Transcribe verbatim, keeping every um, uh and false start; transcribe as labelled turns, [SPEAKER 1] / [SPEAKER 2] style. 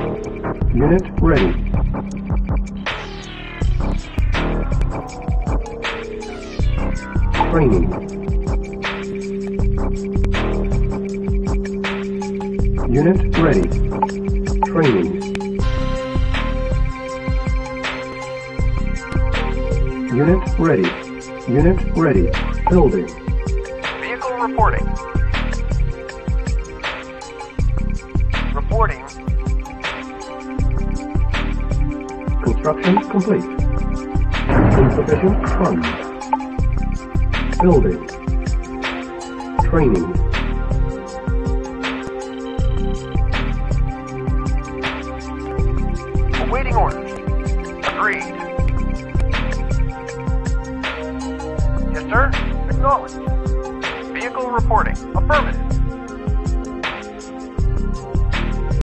[SPEAKER 1] Unit ready. Training. Unit ready. Training. Unit ready. Unit ready. Building.
[SPEAKER 2] Vehicle reporting. Reporting.
[SPEAKER 1] Construction complete. Insufficient funds. Building. Training.
[SPEAKER 2] Awaiting orders. Agreed. Yes, sir. Acknowledged. Vehicle reporting. Affirmative.